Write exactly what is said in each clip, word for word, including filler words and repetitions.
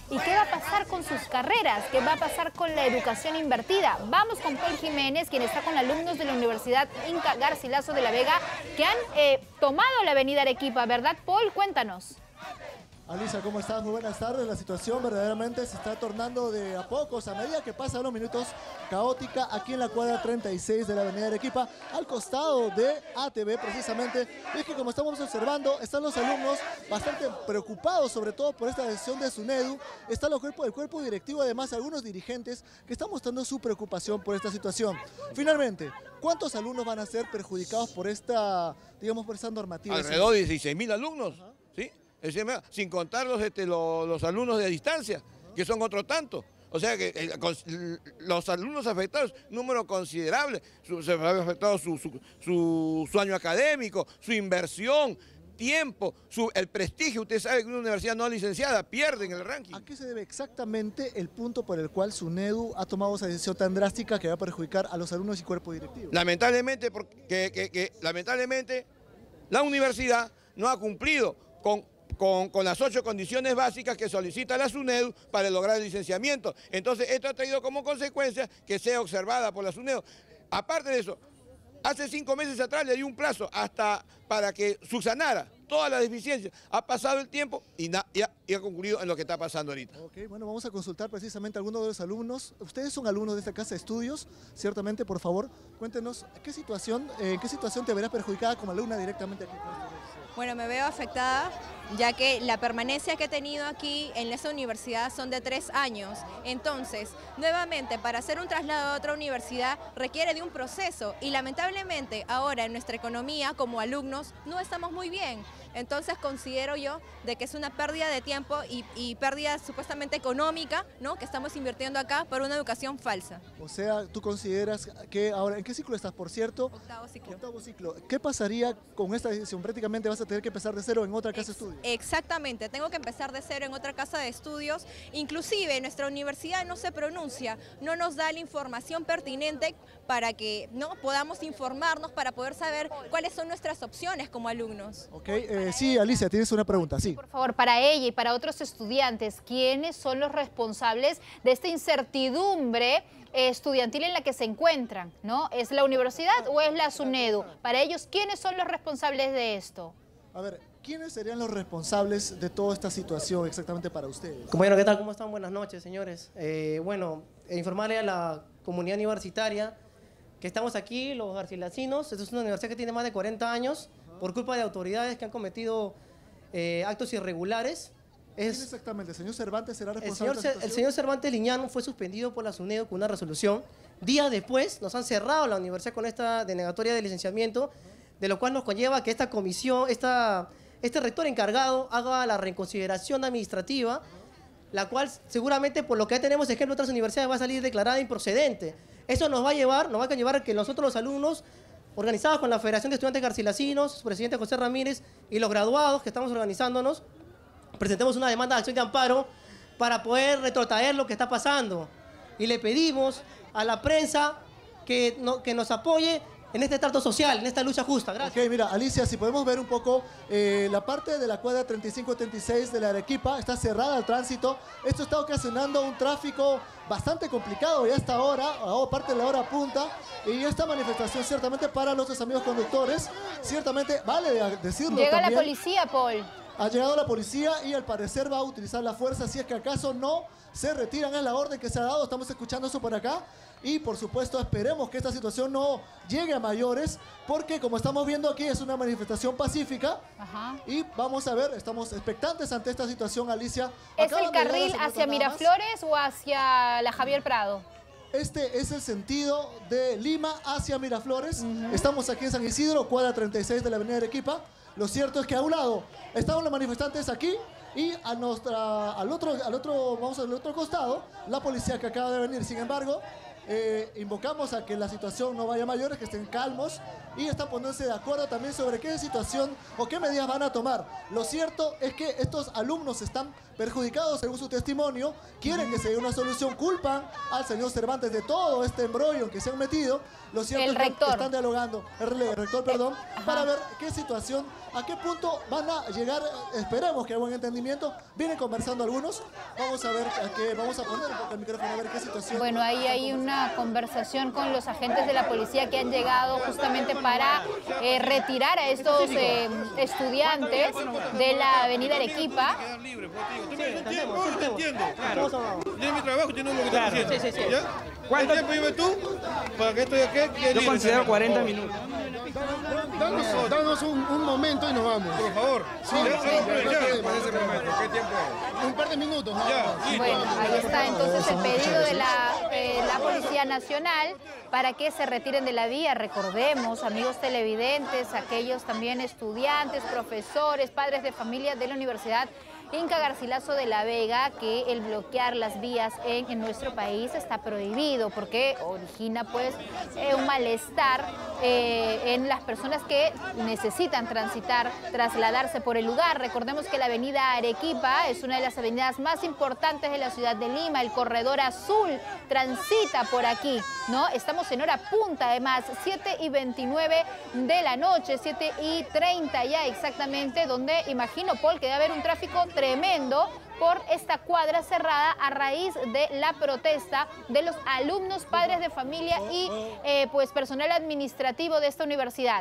¿Y qué va a pasar con sus carreras? ¿Qué va a pasar con la educación invertida? Vamos con Paul Jiménez, quien está con alumnos de la Universidad Inca Garcilaso de la Vega, que han eh, tomado la avenida Arequipa, ¿verdad, Paul? Cuéntanos. Alicia, ¿cómo estás? Muy buenas tardes. La situación verdaderamente se está tornando de a pocos, a medida que pasan los minutos, caótica aquí en la cuadra treinta y seis de la avenida Arequipa, al costado de A T V precisamente. Y es que, como estamos observando, están los alumnos bastante preocupados, sobre todo por esta decisión de SUNEDU. Está el cuerpo, el cuerpo directivo, además algunos dirigentes que están mostrando su preocupación por esta situación. Finalmente, ¿cuántos alumnos van a ser perjudicados por esta, digamos, por esta normativa? Alrededor de dieciséis mil alumnos, uh-huh. ¿Sí? Sin contar los, este, los, los alumnos de distancia, que son otro tanto. O sea que eh, con, los alumnos afectados, número considerable, su, se ha afectado su, su, su, su año académico, su inversión, tiempo, su, el prestigio. Usted sabe que una universidad no licenciada pierde en el ranking. ¿A qué se debe exactamente el punto por el cual SUNEDU ha tomado esa decisión tan drástica que va a perjudicar a los alumnos y cuerpo directivo? Lamentablemente, porque, que, que, que, lamentablemente la universidad no ha cumplido con... Con, con las ocho condiciones básicas que solicita la SUNEDU para lograr el licenciamiento. Entonces, esto ha traído como consecuencia que sea observada por la SUNEDU. Aparte de eso, hace cinco meses atrás le dio un plazo hasta para que subsanara todas las deficiencias. Ha pasado el tiempo y, na, y, ha, y ha concluido en lo que está pasando ahorita. Ok, bueno, vamos a consultar precisamente a algunos de los alumnos. Ustedes son alumnos de esta casa de estudios, ciertamente, por favor, cuéntenos, ¿qué situación, eh, ¿en qué situación te verás perjudicada como alumna directamente aquí? Bueno, me veo afectada, ya que la permanencia que he tenido aquí en esa universidad son de tres años. Entonces, nuevamente, para hacer un traslado a otra universidad requiere de un proceso y lamentablemente ahora en nuestra economía como alumnos no estamos muy bien. Entonces considero yo de que es una pérdida de tiempo y, y pérdida supuestamente económica, ¿no?, que estamos invirtiendo acá por una educación falsa. O sea, ¿tú consideras que ahora, en qué ciclo estás, por cierto? Octavo ciclo. Octavo ciclo. ¿Qué pasaría con esta decisión? Prácticamente vas a tener que empezar de cero en otra casa Ex de estudios. Exactamente, tengo que empezar de cero en otra casa de estudios. Inclusive nuestra universidad no se pronuncia, no nos da la información pertinente para que no podamos informarnos, para poder saber cuáles son nuestras opciones como alumnos. Ok, eh, sí, Alicia, tienes una pregunta, sí. Por favor, para ella y para otros estudiantes, ¿quiénes son los responsables de esta incertidumbre estudiantil en la que se encuentran, ¿no? ¿Es la universidad o es la SUNEDU? Para ellos, ¿quiénes son los responsables de esto? A ver, ¿quiénes serían los responsables de toda esta situación exactamente para ustedes? Bueno, ¿qué tal? ¿Cómo están? Buenas noches, señores. Eh, bueno, informarle a la comunidad universitaria que estamos aquí, los garcilacinos. Esta es una universidad que tiene más de cuarenta años, por culpa de autoridades que han cometido eh, actos irregulares. ¿Quién es exactamente? ¿El señor Cervantes será El responsable señor, de esta situación? el señor Cervantes Liñán fue suspendido por la SUNEDU con una resolución. Días después nos han cerrado la universidad con esta denegatoria de licenciamiento, de lo cual nos conlleva que esta comisión, esta, este rector encargado haga la reconsideración administrativa, la cual seguramente, por lo que ya tenemos ejemplo de otras universidades, va a salir declarada improcedente. Eso nos va a llevar, nos va a llevar a que nosotros los alumnos, organizados con la Federación de Estudiantes Garcilacinos, su presidente José Ramírez, y los graduados que estamos organizándonos, presentemos una demanda de acción de amparo para poder retrotraer lo que está pasando. Y le pedimos a la prensa que, no, que nos apoye en este trato social, en esta lucha justa. Gracias. Ok, mira, Alicia, si podemos ver un poco eh, la parte de la cuadra treinta y cinco treinta y seis de la Arequipa, está cerrada al tránsito. Esto está ocasionando un tráfico bastante complicado ya hasta ahora, aparte de la hora punta, y esta manifestación ciertamente para nuestros amigos conductores, ciertamente vale decirlo. Llega también, la policía, Paul. Ha llegado la policía y al parecer va a utilizar la fuerza si es que acaso no se retiran. Es la orden que se ha dado, estamos escuchando eso por acá. Y por supuesto esperemos que esta situación no llegue a mayores, porque como estamos viendo aquí es una manifestación pacífica. Ajá. Y vamos a ver, estamos expectantes ante esta situación, Alicia. ¿Es el carril hacia Miraflores o hacia la Javier Prado? Este es el sentido de Lima hacia Miraflores. Uh-huh. Estamos aquí en San Isidro, cuadra treinta y seis de la avenida Arequipa. Lo cierto es que a un lado estaban los manifestantes aquí y a nuestra, al, otro, al otro, vamos al otro costado, la policía que acaba de venir. Sin embargo, Eh, invocamos a que la situación no vaya a mayores, que estén calmos y están poniéndose de acuerdo también sobre qué situación o qué medidas van a tomar. Lo cierto es que estos alumnos están perjudicados según su testimonio, quieren que se dé una solución, culpan al señor Cervantes de todo este embrollo en que se han metido. Lo cierto el es que rector. están dialogando, el, el rector, perdón, Ajá. para ver qué situación, a qué punto van a llegar. Esperemos que haya buen entendimiento. Vienen conversando algunos. Vamos a ver a qué, vamos a poner un poco el micrófono a ver qué situación. Bueno, ahí hay una conversación con los agentes de la policía que han llegado justamente para eh, retirar a estos eh, estudiantes de la avenida Arequipa. Yo te entiendo, claro. Yo en mi trabajo entiendo lo que estás haciendo. Sí, sí, sí. ¿Ya? ¿Cuánto tiempo llevas tú para que esto de qué? Yo considero cuarenta minutos. Danos, danos un, un momento y nos vamos. Por favor. Sí, ya, sí, ya, ya, ya, ya, ya, para ese momento. ¿Qué tiempo es? un par de minutos. ¿no? Ya, sí. Bueno, ahí está entonces el pedido de la, eh, la Policía Nacional para que se retiren de la vía. Recordemos, amigos televidentes, aquellos también estudiantes, profesores, padres de familia de la Universidad Inca Garcilaso de la Vega, que el bloquear las vías en, en nuestro país está prohibido porque origina pues eh, un malestar eh, en las personas que necesitan transitar, trasladarse por el lugar. Recordemos que la avenida Arequipa es una de las avenidas más importantes de la ciudad de Lima. El corredor azul transita por aquí, ¿no? Estamos en hora punta, además, siete y veintinueve de la noche, siete y treinta ya exactamente, donde imagino, Paul, que debe haber un tráfico tremendo por esta cuadra cerrada a raíz de la protesta de los alumnos, padres de familia y eh, pues personal administrativo de esta universidad.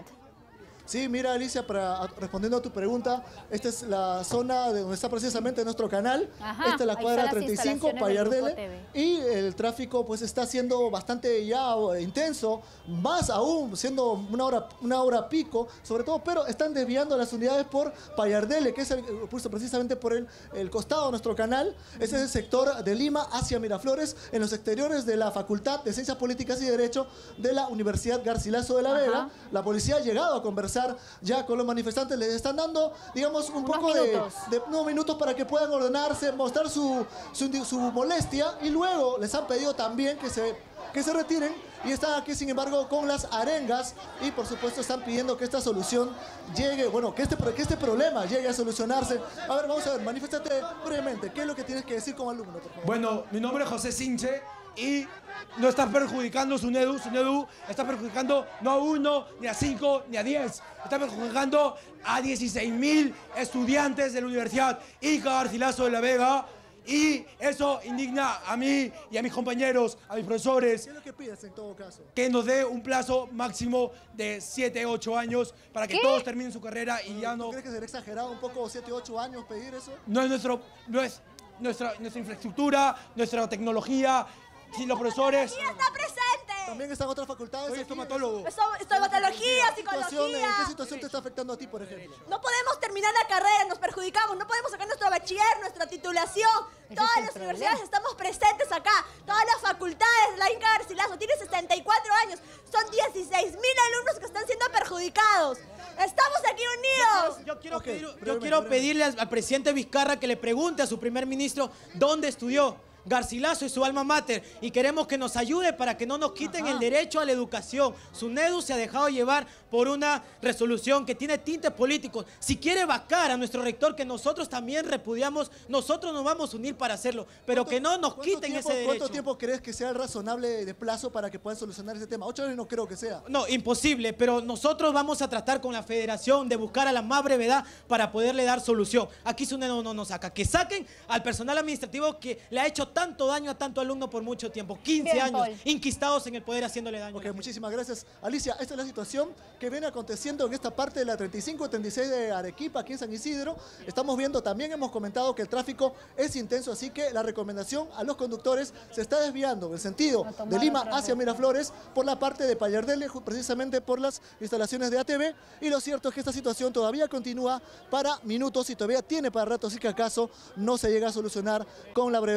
Sí, mira, Alicia, para, respondiendo a tu pregunta, esta es la zona de donde está precisamente nuestro canal. Ajá, esta es la ahí cuadra están las treinta y cinco, instalaciones del Payardele. Grupo T V. Y el tráfico pues está siendo bastante ya intenso, más aún siendo una hora, una hora pico, sobre todo, pero están desviando las unidades por Payardele, que es el, puesto precisamente por el, el costado de nuestro canal. Ese es el sector de Lima hacia Miraflores, en los exteriores de la Facultad de Ciencias Políticas y Derecho de la Universidad Garcilaso de la Vega. Ajá. La policía ha llegado a conversar ya con los manifestantes, les están dando, digamos, un Unos poco de, minutos. de unos minutos para que puedan ordenarse, mostrar su, su, su molestia, y luego les han pedido también que se, que se retiren, y están aquí, sin embargo, con las arengas, y por supuesto están pidiendo que esta solución llegue, bueno, que este, que este problema llegue a solucionarse. A ver, vamos a ver, manifiéstate brevemente, ¿qué es lo que tienes que decir como alumno, por favor? Bueno, mi nombre es José Sinche y no estás perjudicando SUNEDU. SUNEDU está perjudicando no a uno, ni a cinco, ni a diez. Está perjudicando a dieciséis mil estudiantes de la Universidad Inca Garcilaso de la Vega. Y eso indigna a mí y a mis compañeros, a mis profesores, ¿Qué es lo que pides en todo caso? que nos dé un plazo máximo de siete, ocho años para que ¿Qué? todos terminen su carrera y ya ¿No no... crees que sería exagerado un poco siete, ocho años pedir eso? No es, nuestro, no es nuestra, nuestra infraestructura, nuestra tecnología, si los profesores... ¡Está presente! También están otras facultades. Soy aquí. estomatólogo. Esto- Estomatología, ¿Situación, psicología. ¿En qué situación te está afectando a ti, por ejemplo? No podemos terminar la carrera, nos perjudicamos, no podemos sacar nuestro bachiller, nuestra titulación. Ese Todas es el las problema. universidades estamos presentes acá, todas las facultades, la Inca Garcilaso tiene sesenta y cuatro años, son dieciséis mil alumnos que están siendo perjudicados. Estamos aquí unidos. Yo quiero, Ok, pedir- yo brevemente, quiero brevemente. pedirle al, al presidente Vizcarra que le pregunte a su primer ministro dónde estudió. Garcilaso es su alma mater y queremos que nos ayude para que no nos quiten Ajá. el derecho a la educación. SUNEDU se ha dejado llevar por una resolución que tiene tintes políticos. Si quiere vacar a nuestro rector, que nosotros también repudiamos, nosotros nos vamos a unir para hacerlo, pero que no nos ¿Cuánto quiten tiempo- ese derecho. ¿Cuánto tiempo crees que sea el razonable de plazo para que puedan solucionar ese tema? Ocho años no creo que sea. No, imposible, pero nosotros vamos a tratar con la federación de buscar a la más brevedad para poderle dar solución. Aquí SUNEDU no nos saca. Que saquen al personal administrativo que le ha hecho tanto daño a tanto alumno por mucho tiempo. quince Bien, años Paul. inquistados en el poder haciéndole daño. a Ok, la gente. muchísimas gracias. Alicia, esta es la situación que viene aconteciendo en esta parte de la treinta y cinco y treinta y seis de Arequipa, aquí en San Isidro. Estamos viendo, también hemos comentado que el tráfico es intenso, así que la recomendación a los conductores se está desviando en el sentido A tomar de Lima otra hacia ruta. Miraflores por la parte de Payardele, ju- precisamente por las instalaciones de A T V. Y lo cierto es que esta situación todavía continúa para minutos y todavía tiene para rato, así que acaso no se llega a solucionar con la brevedad del caso.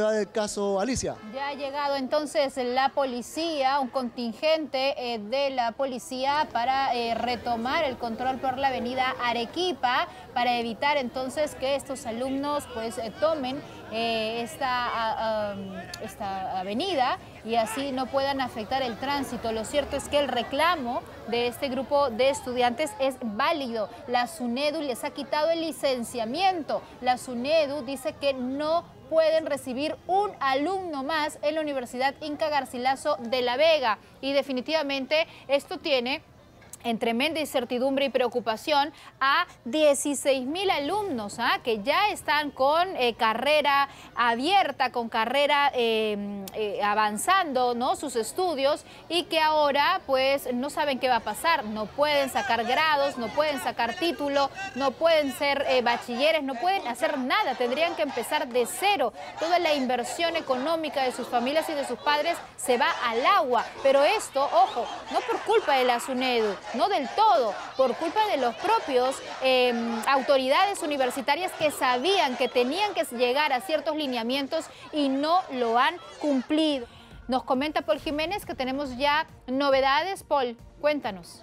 caso, Alicia. Ya ha llegado entonces la policía, un contingente eh, de la policía para eh, retomar el control por la avenida Arequipa, para evitar entonces que estos alumnos pues eh, tomen eh, esta, a, a, esta avenida y así no puedan afectar el tránsito. Lo cierto es que el reclamo de este grupo de estudiantes es válido. La SUNEDU les ha quitado el licenciamiento. La SUNEDU dice que no pueden recibir un alumno más en la Universidad Inca Garcilaso de La Vega. Y definitivamente esto tiene en tremenda incertidumbre y preocupación a dieciséis mil alumnos ¿ah? que ya están con eh, carrera abierta, con carrera eh, eh, avanzando, ¿no? sus estudios, y que ahora pues no saben qué va a pasar, no pueden sacar grados, no pueden sacar título, no pueden ser eh, bachilleres, no pueden hacer nada, tendrían que empezar de cero. Toda la inversión económica de sus familias y de sus padres se va al agua, pero esto, ojo, no por culpa de la SUNEDU, no del todo, por culpa de los propios eh, autoridades universitarias que sabían que tenían que llegar a ciertos lineamientos y no lo han cumplido. Nos comenta Paul Jiménez que tenemos ya novedades. Paul, cuéntanos.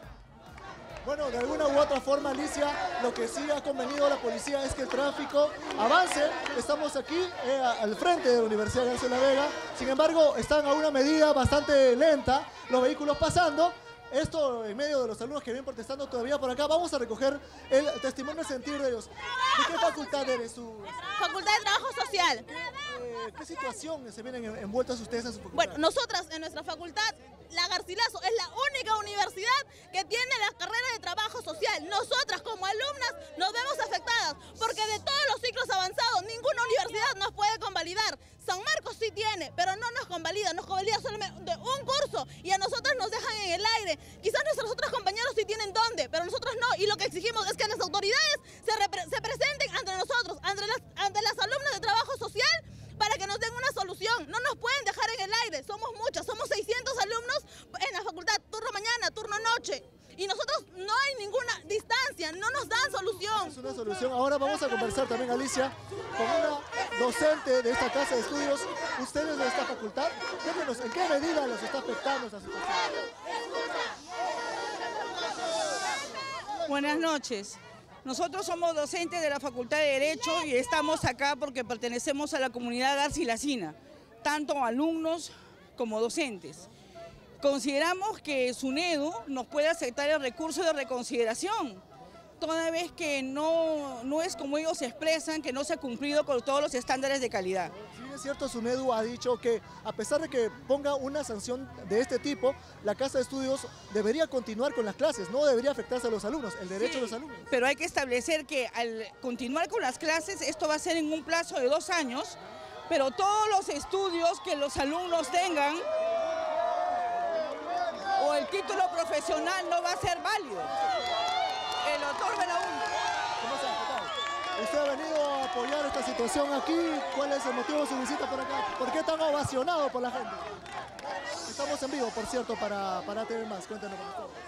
Bueno, de alguna u otra forma, Alicia, lo que sí ha convenido la policía es que el tráfico avance. Estamos aquí eh, al frente de la Universidad García de La Vega. Sin embargo, están a una medida bastante lenta los vehículos pasando. Esto en medio de los alumnos que vienen protestando todavía por acá. Vamos a recoger el testimonio de sentir de ellos. ¿De qué facultad eres tú? Facultad de Trabajo Social. ¿Qué, eh, ¿qué situación se vienen envueltas ustedes en su facultad? Bueno, nosotras en nuestra facultad, la Garcilaso es la única universidad que tiene la carrera de Trabajo Social. Nosotras como alumnas nos vemos afectadas porque de todos los ciclos avanzados ninguna universidad nos puede convalidar. San Marcos sí tiene, pero no nos convalida, nos convalida solamente un curso y a nosotras nos dejan en el aire. Quizás nuestros otros compañeros sí tienen dónde, pero nosotros no, y lo que exigimos es que las autoridades se, se presenten ante nosotros, ante las, ante las alumnas de Trabajo Social, para que nos den una solución. No nos pueden dejar en el aire, somos muchas, somos seiscientos alumnos en la facultad, turno mañana, turno noche. Y nosotros no hay ninguna distancia, no nos dan solución. Es una solución. Ahora vamos a conversar también, Alicia, con una docente de esta casa de estudios. Ustedes de esta facultad, cuéntenos, ¿en qué medida les está afectando esta situación? Buenas noches. Nosotros somos docentes de la Facultad de Derecho y estamos acá porque pertenecemos a la comunidad garcilasina, tanto alumnos como docentes. Consideramos que SUNEDU nos puede aceptar el recurso de reconsideración, toda vez que no, no es como ellos expresan, que no se ha cumplido con todos los estándares de calidad. Sí, es cierto, SUNEDU ha dicho que a pesar de que ponga una sanción de este tipo, la Casa de Estudios debería continuar con las clases, no debería afectarse a los alumnos, el derecho sí, de los alumnos. Pero hay que establecer que al continuar con las clases, esto va a ser en un plazo de dos años, pero todos los estudios que los alumnos tengan o el título profesional no va a ser válido. El otorga la uno. ¿Usted ha venido a apoyar esta situación aquí? ¿Cuál es el motivo de su visita por acá? ¿Por qué tan ovacionado por la gente? Estamos en vivo, por cierto, para, para T V más. Cuéntanos con ustedes.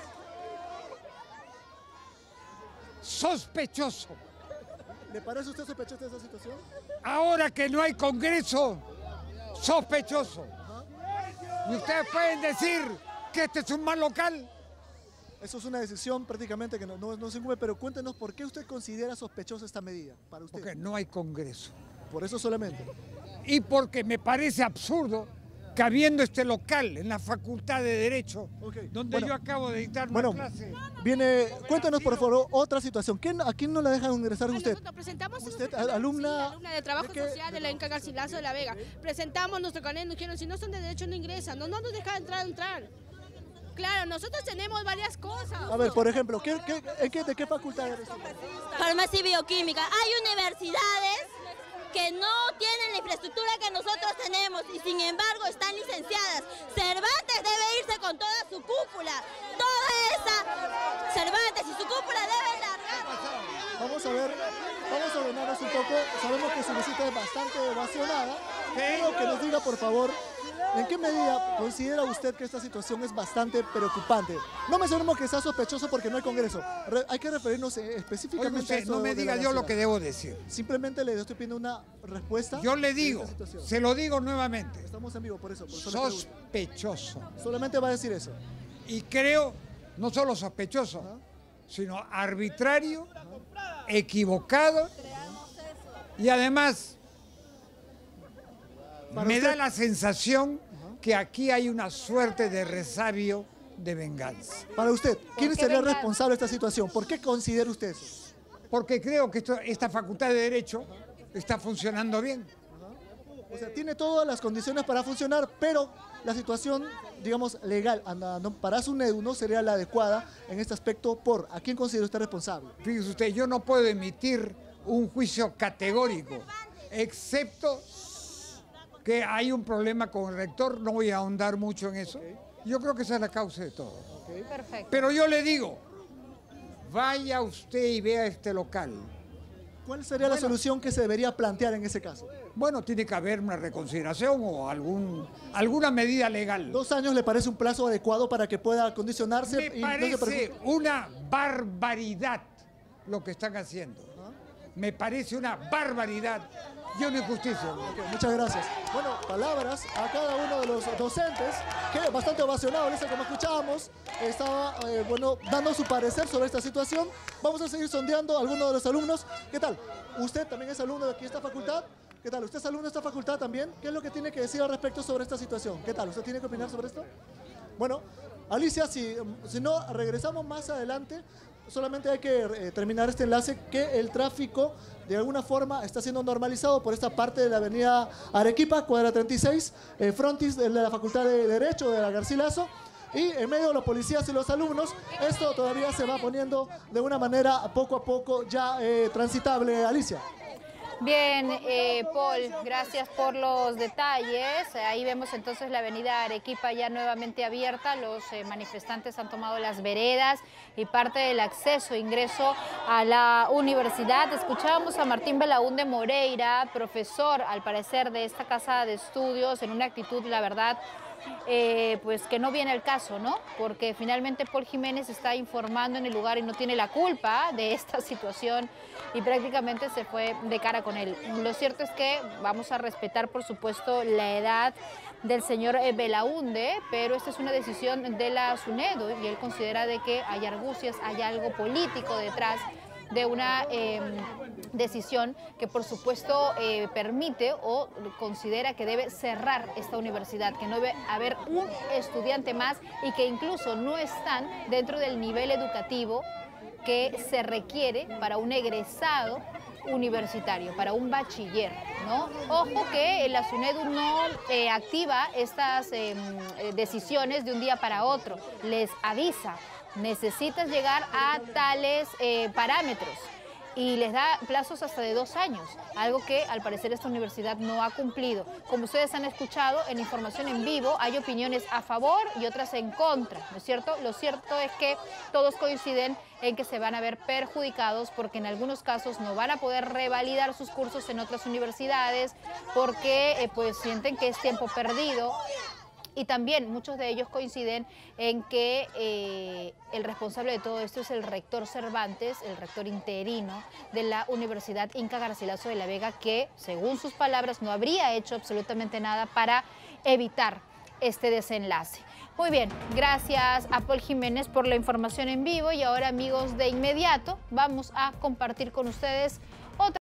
Sospechoso. ¿Le parece a usted sospechosa esta situación? Ahora que no hay Congreso, sospechoso. Y ustedes pueden decir que este es un mal local. Eso es una decisión prácticamente que no, no, no se incumbe, pero cuéntenos por qué usted considera sospechosa esta medida para usted. Porque no hay Congreso. Por eso solamente. Y porque me parece absurdo que habiendo este local en la Facultad de Derecho, okay, donde bueno, yo acabo de dictar bueno, una clase. Viene, cuéntanos por favor otra situación. ¿Quién, ¿A quién no la dejan ingresar usted? Nosotros presentamos ¿Usted, nuestro, alumna, sí, alumna de Trabajo ¿de Social de la Inca Garcilaso de La Vega? Presentamos nuestro carnet, nos dijeron, si no son de derecho no ingresan, no, no nos dejan entrar, entrar. Claro, nosotros tenemos varias cosas. A ver, por ejemplo, ¿qué, qué, en qué, ¿de qué facultad eres? Farmacia y Bioquímica. Hay universidades que no tienen la infraestructura que nosotros tenemos y sin embargo están licenciadas. Cervantes debe irse con toda su cúpula. Toda esa Cervantes y su cúpula deben largar. Vamos a ver, vamos a ordenarnos un poco. Francisco, sabemos que su visita es bastante ovacionada, pero que nos diga, por favor, ¿en qué medida considera usted que esta situación es bastante preocupante? No mencionemos que sea sospechoso porque no hay Congreso. Re- hay que referirnos eh, específicamente Oiga usted, a eso no me de diga la yo lo Garcilaso. que debo decir. Simplemente le estoy pidiendo una respuesta. Yo le de digo, esta situación. se lo digo nuevamente. Estamos en vivo, por eso. Por eso le pregunto. Sospechoso. Solamente va a decir eso. Y creo, no solo sospechoso, sino arbitrario, equivocado y además Para me usted- da la sensación que aquí hay una suerte de resabio de venganza. Para usted, ¿quién qué sería el venganza? responsable de esta situación? ¿Por qué considera usted eso? Porque creo que esto- esta facultad de Derecho está funcionando bien. O sea, tiene todas las condiciones para funcionar, pero la situación, digamos, legal andando para SUNEDU no sería la adecuada en este aspecto. ¿Por a quién considera usted responsable? Fíjese usted, yo no puedo emitir un juicio categórico, excepto que hay un problema con el rector, no voy a ahondar mucho en eso. Yo creo que esa es la causa de todo. Perfecto. Pero yo le digo, vaya usted y vea este local. ¿Cuál sería la solución que se debería plantear en ese caso? Bueno, tiene que haber una reconsideración o algún, alguna medida legal. ¿Dos años le parece un plazo adecuado para que pueda acondicionarse? Me y no se parece perjudique? una barbaridad lo que están haciendo. Me parece una barbaridad y una injusticia. Ok, muchas gracias. Bueno, palabras a cada uno de los docentes, que bastante ovacionado, Lisa, como escuchábamos, estaba eh, bueno, dando su parecer sobre esta situación. Vamos a seguir sondeando a algunos de los alumnos. ¿Qué tal? ¿Usted también es alumno de aquí esta facultad? ¿Qué tal? ¿Usted es alumno de esta facultad también? ¿Qué es lo que tiene que decir al respecto sobre esta situación? ¿Qué tal? ¿Usted tiene que opinar sobre esto? Bueno, Alicia, si, si no, regresamos más adelante. Solamente hay que eh, terminar este enlace, que el tráfico de alguna forma está siendo normalizado por esta parte de la avenida Arequipa, cuadra treinta y seis, eh, frontis de la Facultad de Derecho de la Garcilaso. Y en medio de los policías y los alumnos, esto todavía se va poniendo de una manera poco a poco ya eh, transitable, Alicia. Bien, eh, Paul, gracias por los detalles. Ahí vemos entonces la avenida Arequipa ya nuevamente abierta. Los eh, manifestantes han tomado las veredas y parte del acceso e ingreso a la universidad. Escuchábamos a Martín Belaúnde Moreira, profesor, al parecer, de esta casa de estudios, en una actitud, la verdad, Eh, pues que no viene al caso, ¿no? Porque finalmente Paul Jiménez está informando en el lugar y no tiene la culpa de esta situación y prácticamente se fue de cara con él. Lo cierto es que vamos a respetar, por supuesto, la edad del señor eh, Belaúnde, pero esta es una decisión de la SUNEDU y él considera de que hay argucias, hay algo político detrás de una eh, decisión que por supuesto eh, permite o considera que debe cerrar esta universidad, que no debe haber un estudiante más y que incluso no están dentro del nivel educativo que se requiere para un egresado universitario, para un bachiller, ¿no? Ojo que la SUNEDU no eh, activa estas eh, decisiones de un día para otro, les avisa. Necesitas llegar a tales eh, parámetros y les da plazos hasta de dos años, algo que al parecer esta universidad no ha cumplido. Como ustedes han escuchado en Información en Vivo, hay opiniones a favor y otras en contra, ¿no es cierto? Lo cierto es que todos coinciden en que se van a ver perjudicados porque en algunos casos no van a poder revalidar sus cursos en otras universidades porque eh, pues sienten que es tiempo perdido. Y también muchos de ellos coinciden en que eh, el responsable de todo esto es el rector Cervantes, el rector interino de la Universidad Inca Garcilaso de la Vega, que según sus palabras no habría hecho absolutamente nada para evitar este desenlace. Muy bien, gracias a Paul Jiménez por la información en vivo y ahora, amigos, de inmediato vamos a compartir con ustedes otra